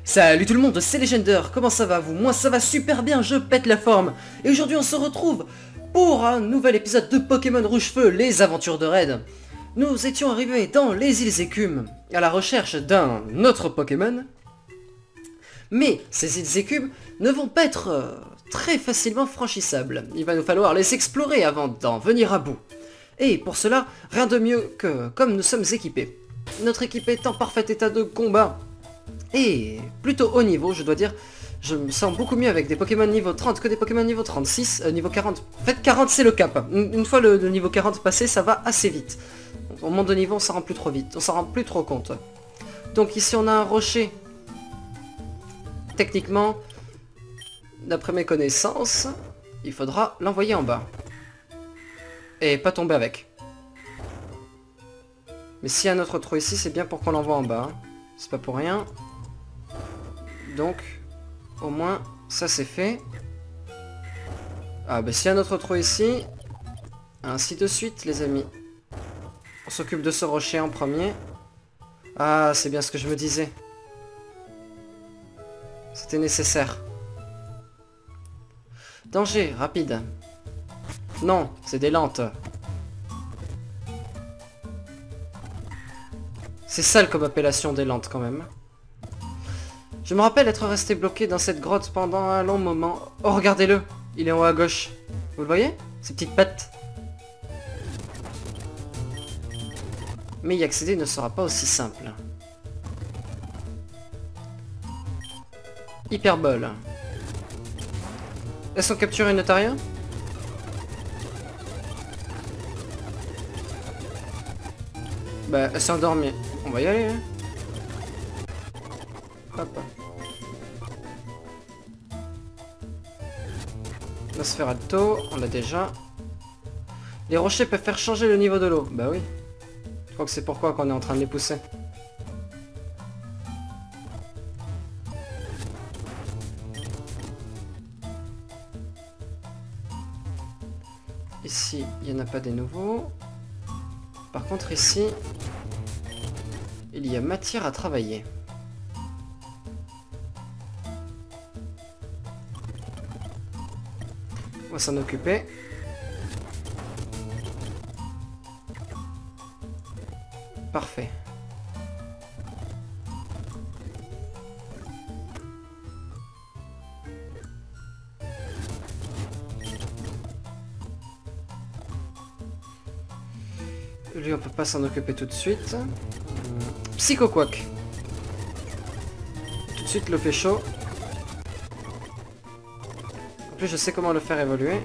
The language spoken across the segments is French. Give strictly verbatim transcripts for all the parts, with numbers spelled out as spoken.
Salut tout le monde, c'est Legender, comment ça va vous? Moi ça va super bien, je pète la forme. Et aujourd'hui on se retrouve pour un nouvel épisode de Pokémon Rouge-Feu, les aventures de Red. Nous étions arrivés dans les îles Écumes, à la recherche d'un autre Pokémon. Mais ces îles Écumes ne vont pas être euh, très facilement franchissables. Il va nous falloir les explorer avant d'en venir à bout. Et pour cela, rien de mieux que comme nous sommes équipés. Notre équipe est en parfait état de combat. Et plutôt haut niveau, je dois dire. Je me sens beaucoup mieux avec des Pokémon niveau trente que des Pokémon niveau trente-six, euh, niveau quarante. En fait, quarante c'est le cap. Une, une fois le, le niveau quarante passé, ça va assez vite. Au monte de niveau, on s'en rend plus trop vite, on s'en rend plus trop compte. Donc ici, on a un rocher. Techniquement, d'après mes connaissances, il faudra l'envoyer en bas. Et pas tomber avec. Mais s'il y a un autre trou ici, c'est bien pour qu'on l'envoie en bas. C'est pas pour rien. Donc, au moins, ça c'est fait. Ah bah s'il y a un autre trou ici, ainsi de suite les amis. On s'occupe de ce rocher en premier. Ah, c'est bien ce que je me disais. C'était nécessaire. Danger, rapide. Non, c'est des lentes. C'est sale comme appellation des lentes quand même. Je me rappelle être resté bloqué dans cette grotte pendant un long moment. Oh, regardez-le. Il est en haut à gauche. Vous le voyez? Ses petites pattes. Mais y accéder ne sera pas aussi simple. Hyperbole. Est-ce qu'on capture une Notaria? Bah, elle s'est endormie. On va y aller, hein. Hop. La Sferato, on l'a déjà. Les rochers peuvent faire changer le niveau de l'eau. Bah oui. Je crois que c'est pourquoi qu'on est en train de les pousser. Ici, il n'y en a pas des nouveaux. Par contre, ici, il y a matière à travailler. On va s'en occuper. Parfait. Lui, on peut pas s'en occuper tout de suite. Psycho Quack. Tout de suite, le fait chaud. En plus, je sais comment le faire évoluer.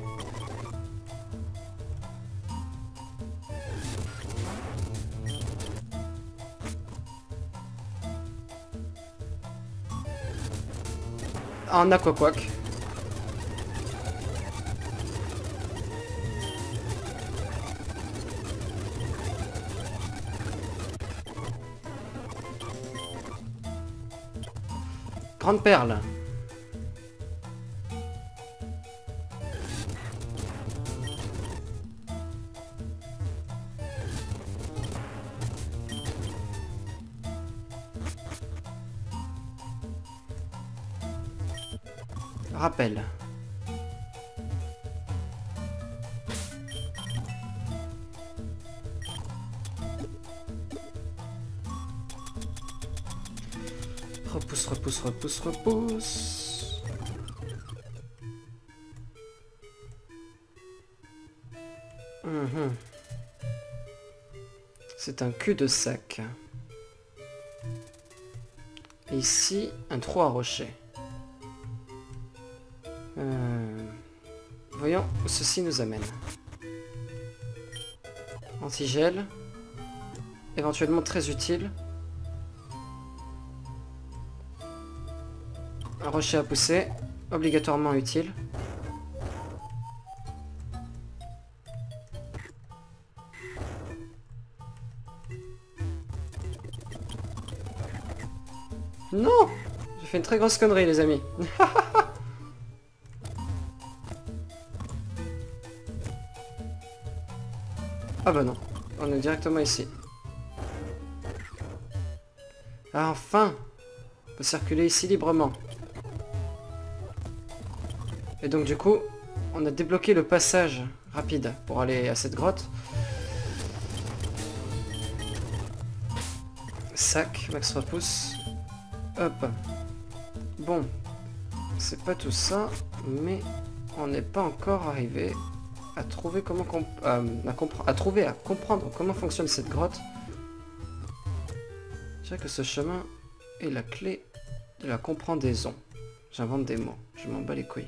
En Aqua Quack. Grande perle. Rappel. Repousse, repousse, repousse, repousse. Mmh. C'est un cul-de-sac. Et ici, un trou à rocher. Euh... Voyons où ceci nous amène. Antigel. Éventuellement très utile. Un rocher à pousser. Obligatoirement utile. Non! J'ai fait une très grosse connerie les amis. Ah bah non, on est directement ici. Ah, enfin! On peut circuler ici librement. Et donc du coup, on a débloqué le passage rapide pour aller à cette grotte. Sac, max repousse. Hop. Bon. C'est pas tout ça, mais on n'est pas encore arrivé à trouver comment comp à, à, à trouver à comprendre comment fonctionne cette grotte. Je dirais que ce chemin est la clé de la compréhension. J'invente des mots, je m'en bats les couilles.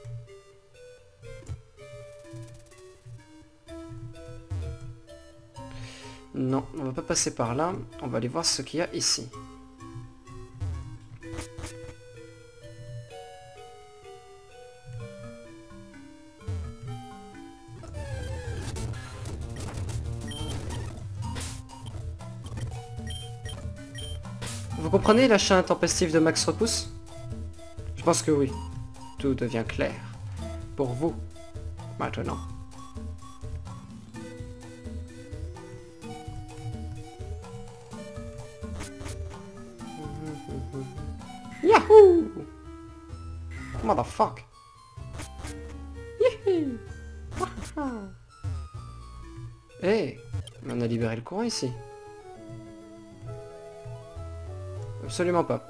Non, on va pas passer par là, on va aller voir ce qu'il y a ici. Vous comprenez l'achat intempestif de Max Repousse? Je pense que oui. Tout devient clair. Pour vous, maintenant. Yahoo! Motherfuck! Yahoo! Hey! On a libéré le courant ici. Absolument pas.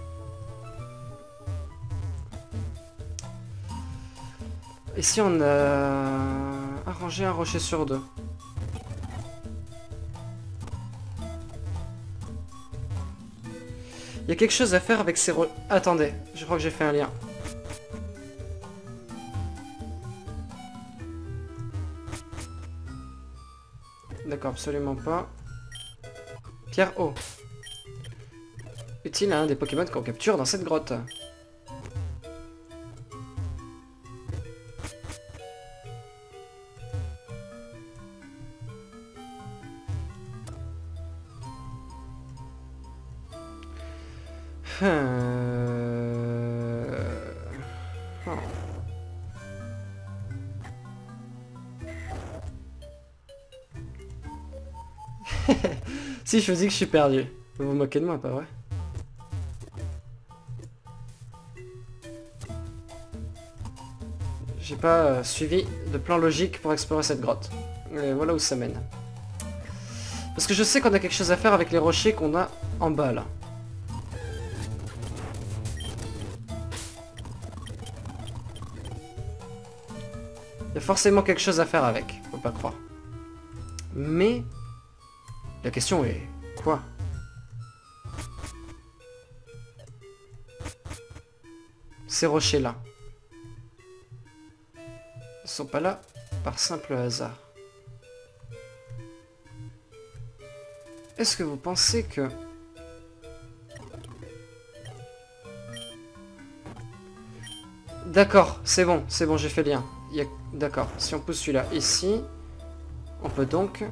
Ici on a arrangé un rocher sur deux. Il y a quelque chose à faire avec ces ro... Attendez, je crois que j'ai fait un lien. D'accord, absolument pas. Pierre eau. Utile à un des Pokémon qu'on capture dans cette grotte. Euh... Oh. Si je vous dis que je suis perdu, vous vous moquez de moi, pas vrai? J'ai pas euh, suivi de plan logique pour explorer cette grotte. Et voilà où ça mène. Parce que je sais qu'on a quelque chose à faire avec les rochers qu'on a en bas là. Il y a forcément quelque chose à faire avec, faut pas croire. Mais la question est quoi? Ces rochers là ne sont pas là par simple hasard. Est-ce que vous pensez que... D'accord, c'est bon, c'est bon, j'ai fait le lien. A... D'accord, si on pousse celui-là ici, on peut donc...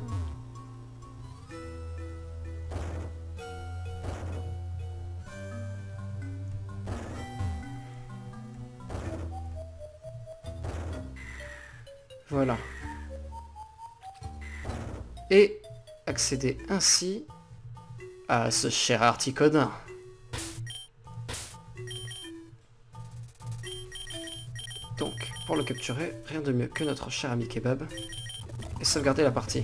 Voilà. Et accéder ainsi à ce cher Articodin. Donc, pour le capturer, rien de mieux que notre cher ami Kebab. Et sauvegarder la partie.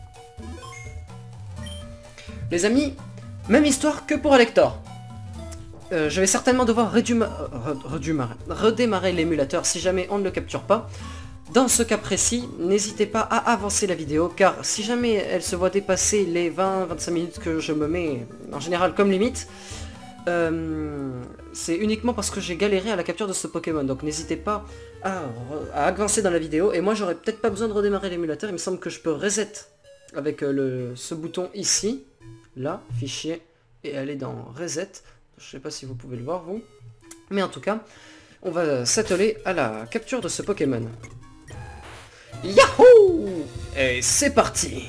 Les amis, même histoire que pour Alector. Euh, je vais certainement devoir redémarrer l'émulateur si jamais on ne le capture pas. Dans ce cas précis, n'hésitez pas à avancer la vidéo, car si jamais elle se voit dépasser les vingt à vingt-cinq minutes que je me mets en général comme limite, euh, c'est uniquement parce que j'ai galéré à la capture de ce Pokémon. Donc n'hésitez pas à, à avancer dans la vidéo, et moi j'aurais peut-être pas besoin de redémarrer l'émulateur, il me semble que je peux reset avec le, ce bouton ici, là, fichier, et aller dans reset. Je sais pas si vous pouvez le voir vous, mais en tout cas, on va s'atteler à la capture de ce Pokémon. Yahoo! Et c'est parti!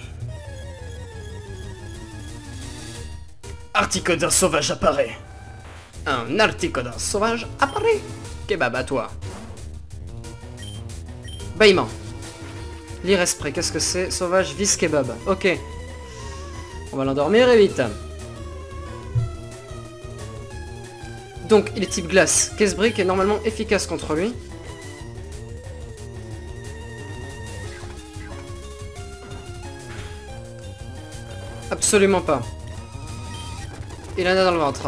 Articodin sauvage apparaît. Un Articodin sauvage apparaît. Kebab à toi. Bâillement. Lire esprit, qu'est-ce que c'est? Sauvage vis kebab. Ok. On va l'endormir et vite. Donc il est type glace. Casse-brique est normalement efficace contre lui. Absolument pas. Il en a dans le ventre.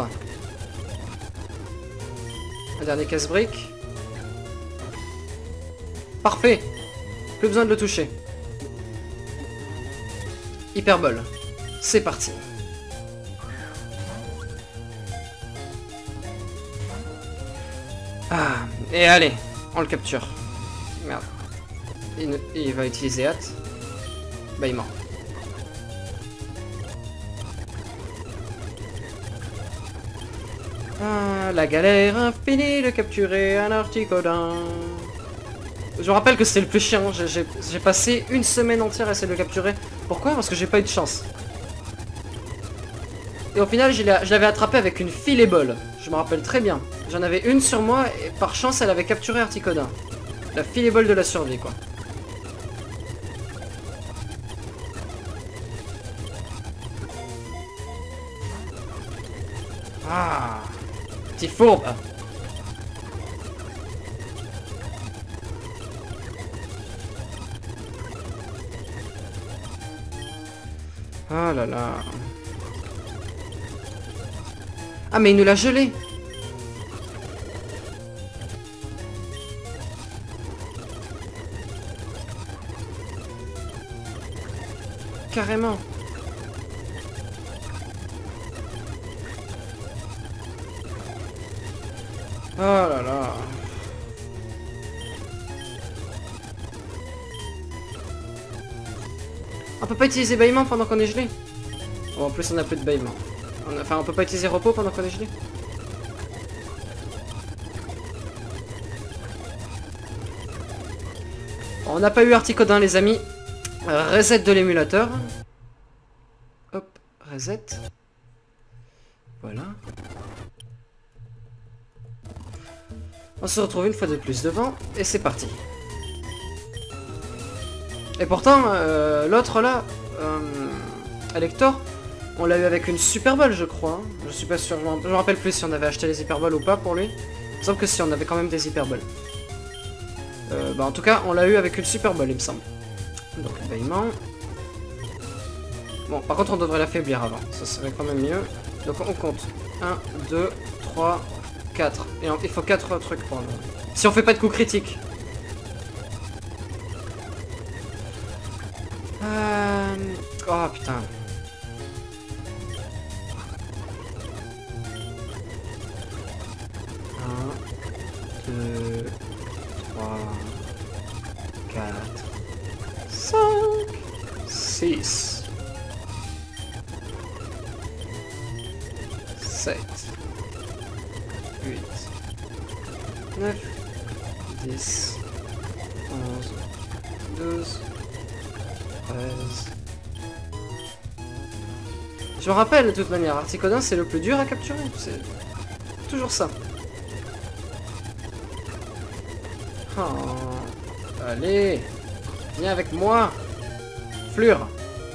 Un dernier casse-brique. Parfait. Plus besoin de le toucher. Hyperbole. C'est parti. Ah, et allez, on le capture. Merde. Il, ne... il va utiliser hâte. Bah il mord. Ah, la galère infinie de capturer un Articodin. Je me rappelle que c'était le plus chiant. J'ai passé une semaine entière à essayer de le capturer. Pourquoi? Parce que j'ai pas eu de chance. Et au final, je l'avais attrapé avec une filébole. Je me rappelle très bien. J'en avais une sur moi et par chance, elle avait capturé Articodin. La filébole de la survie, quoi. Ah, petit fourbe. Ah là là. Ah mais il nous l'a gelé. Carrément. Oh là là. On peut pas utiliser bâillement pendant qu'on est gelé. Oh, en plus on a plus de bâillement. On a... Enfin on peut pas utiliser repos pendant qu'on est gelé. On n'a pas eu Articodin les amis. Reset de l'émulateur. Hop, reset. Voilà. On se retrouve une fois de plus devant et c'est parti. Et pourtant, euh, l'autre là, euh, Elector, on l'a eu avec une Super Bowl je crois. Je suis pas sûr, je me rappelle plus si on avait acheté les Hyperballs ou pas pour lui. Il me semble que si, on avait quand même des Hyperballs. Euh, bah en tout cas, on l'a eu avec une Super Bowl il me semble. Donc bâillement. Bon, par contre on devrait l'affaiblir avant, ça serait quand même mieux. Donc on compte. un, deux, trois, quatre. Et il faut quatre trucs pour le... Si on fait pas de coup critique. Euh... Oh putain. un, deux, trois, quatre, cinq, six, sept, huit, neuf, dix, onze, douze, treize. Je me rappelle de toute manière, Articodin c'est le plus dur à capturer, c'est toujours ça. Oh, allez, viens avec moi, Fleur.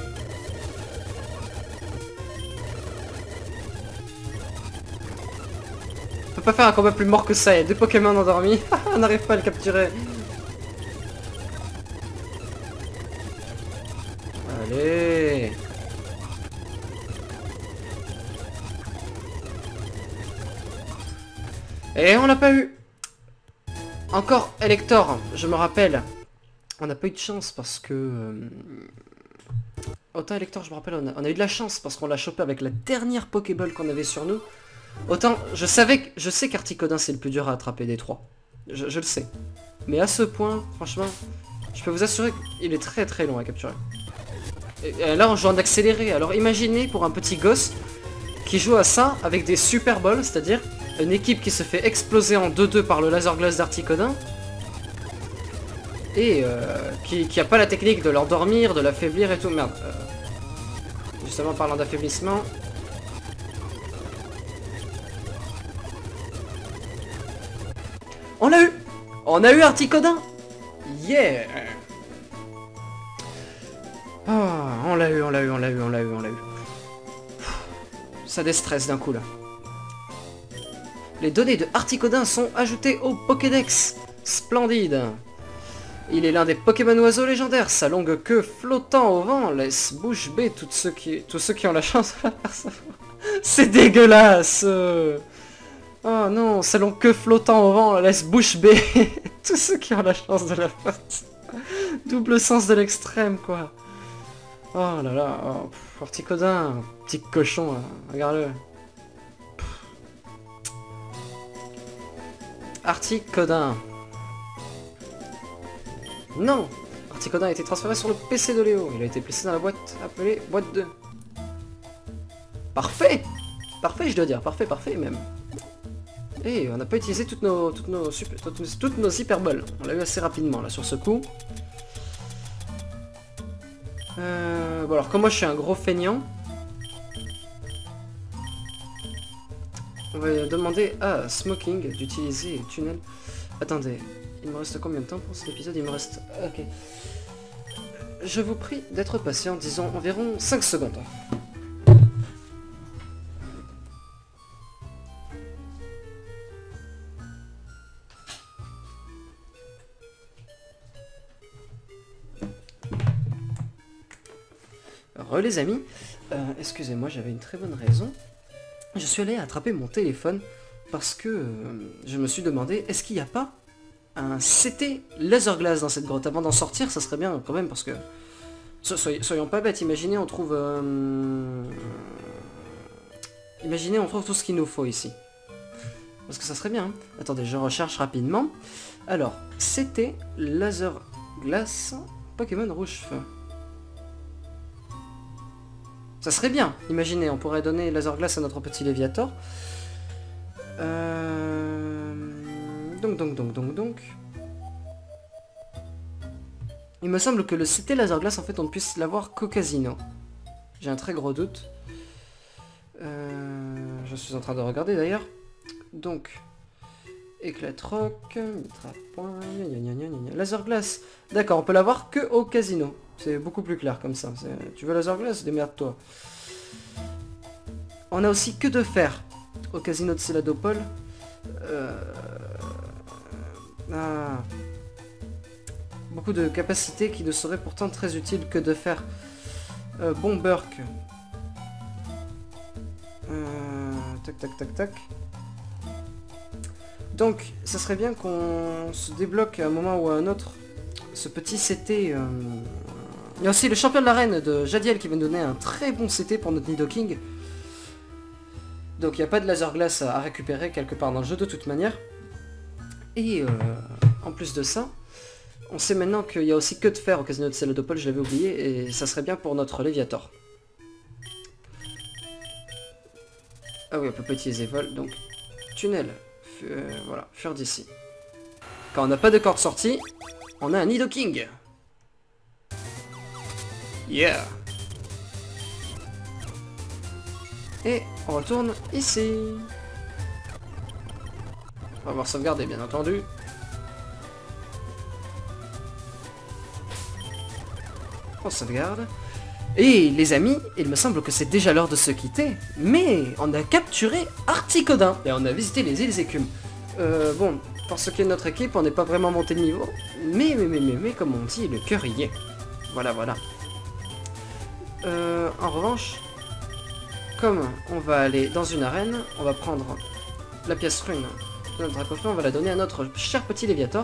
On peut pas faire un combat plus mort que ça, il y a deux Pokémon endormis, on n'arrive pas à le capturer. Allez. Et on l'a pas eu. Encore Elector, je me rappelle. On n'a pas eu de chance parce que... Euh... Autant Elector, je me rappelle, on a, on a eu de la chance parce qu'on l'a chopé avec la dernière Pokéball qu'on avait sur nous. Autant, je savais que... Je sais qu'Articodin c'est le plus dur à attraper des trois. Je, je le sais. Mais à ce point, franchement, je peux vous assurer qu'il est très très long à capturer. Et, et là on joue en accéléré, alors imaginez pour un petit gosse qui joue à ça avec des Super Balls, c'est-à-dire une équipe qui se fait exploser en deux deux par le laser glace d'Articodin et euh, qui, qui a pas la technique de l'endormir, de l'affaiblir et tout. Merde. Euh, justement parlant d'affaiblissement. On l'a eu. On a eu Articodin. Yeah. Oh, on l'a eu, on l'a eu, on l'a eu, on l'a eu, on l'a eu. Ça déstresse d'un coup là. Les données de Articodin sont ajoutées au Pokédex. Splendide. Il est l'un des Pokémon oiseaux légendaires. Sa longue queue flottant au vent laisse bouche bée tous ceux qui, tous ceux qui ont la chance de la percevoir. C'est dégueulasse. Oh non, sa longue queue flottant au vent laisse bouche bée tous ceux qui ont la chance de la voir. Double sens de l'extrême, quoi. Oh là là, oh, pff, Articodin, petit cochon, là. Regarde-le. Articodin. Non, Articodin a été transféré sur le P C de Léo. Il a été placé dans la boîte appelée boîte deux. Parfait. Parfait, je dois dire. Parfait, parfait, même. Et on n'a pas utilisé toutes nos, toutes nos, super, toutes, toutes nos hyperboles. On l'a eu assez rapidement, là, sur ce coup. Euh, bon, alors, comme moi, je suis un gros feignant, on va demander à Smoking d'utiliser Tunnel. Attendez. Il me reste combien de temps pour cet épisode? Il me reste... Ok. Je vous prie d'être patient, disons environ cinq secondes. Re les amis, euh, excusez-moi, j'avais une très bonne raison. Je suis allé attraper mon téléphone parce que euh, je me suis demandé, est-ce qu'il n'y a pas un C T laser glace dans cette grotte? Avant d'en sortir, ça serait bien quand même, parce que... So soy soyons pas bêtes, imaginez on trouve... Euh... Imaginez on trouve tout ce qu'il nous faut ici. Parce que ça serait bien. Hein. Attendez, je recherche rapidement. Alors, C T laser glace Pokémon rouge feu. Ça serait bien. Imaginez, on pourrait donner laser glace à notre petit Léviator. Euh... Donc, donc, donc, donc, donc... Il me semble que le C T laser glace, en fait, on ne puisse l'avoir qu'au casino. J'ai un très gros doute. Euh... Je suis en train de regarder, d'ailleurs. Donc... Éclate-roc... Mitra-point... Laser glace. D'accord, on peut l'avoir que au casino. C'est beaucoup plus clair comme ça. Tu veux laser glace? Démerde-toi. On a aussi que de fer au casino de Céladopole. Euh... Ah. Beaucoup de capacités qui ne seraient pourtant très utiles que de faire. Euh, bon Burk. Euh, tac tac tac tac. Donc, ça serait bien qu'on se débloque à un moment ou à un autre ce petit C T. Euh... Il y a aussi le champion de l'arène de Jadiel qui va nous donner un très bon C T pour notre Nidoking. Donc il n'y a pas de laser glace à récupérer quelque part dans le jeu de toute manière. Et euh, en plus de ça, on sait maintenant qu'il y a aussi que de fer au casino de Céladopole, je l'avais oublié, et ça serait bien pour notre Léviator. Ah oui, on peut pas utiliser vol, donc tunnel, euh, voilà, fuir d'ici. Quand on n'a pas de corde sortie, on a un Nidoking. Yeah. Et on retourne ici. On va voir sauvegarder, bien entendu. On sauvegarde. Et les amis, il me semble que c'est déjà l'heure de se quitter. Mais on a capturé Articodin. Et on a visité les îles Écumes. Euh, bon, pour ce qui est de notre équipe, on n'est pas vraiment monté de niveau. Mais, mais, mais, mais, mais, comme on dit, le cœur y est. Voilà, voilà. Euh, en revanche, comme on va aller dans une arène, on va prendre la pièce rune de notre Dracofeu, on va la donner à notre cher petit Léviator.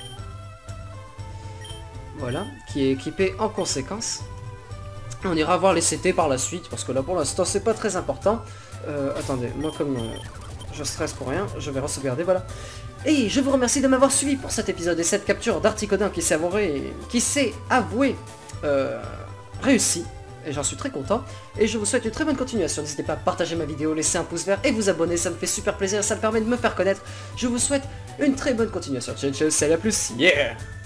Voilà, qui est équipé en conséquence. On ira voir les C T par la suite, parce que là pour l'instant c'est pas très important. Euh, attendez, moi comme euh, je stresse pour rien, je vais re-sauvegarder, voilà. Et je vous remercie de m'avoir suivi pour cet épisode et cette capture d'Articodin qui s'est avoué, qui s'est avoué euh, réussi. Et j'en suis très content. Et je vous souhaite une très bonne continuation. N'hésitez pas à partager ma vidéo, laisser un pouce vert et vous abonner. Ça me fait super plaisir, ça me permet de me faire connaître. Je vous souhaite une très bonne continuation. Ciao, ciao, salut, à plus. Yeah!